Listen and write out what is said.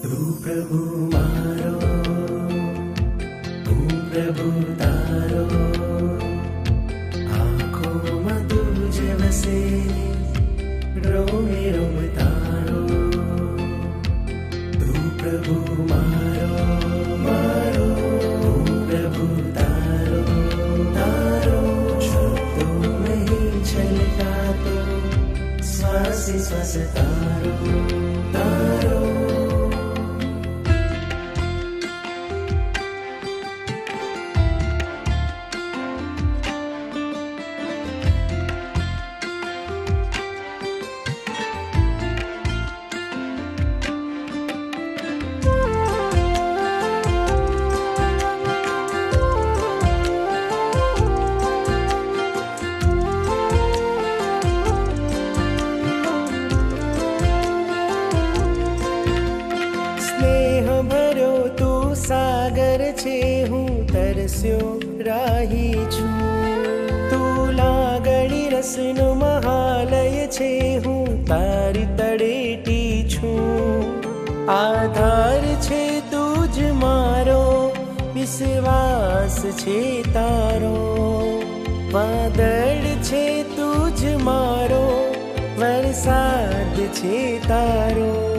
तू प्रभु मारो, तू प्रभु तारो, आँखों में तुझे बसे रोमे रोम तारो। तू प्रभु मारो मारो, तू प्रभु तारो तारो, शब्दों में ही छलका तो श्वास श्वास तारो तारो। सागर छे हूँ तरस्यो राही छू, तू लागणी रसनो महालय छे हूँ तारी तड़ेटी छू। आधार छे तुझ मारो, विश्वास छे तारो, वादळ छे तुझ मारो, वरसाद छे तारो।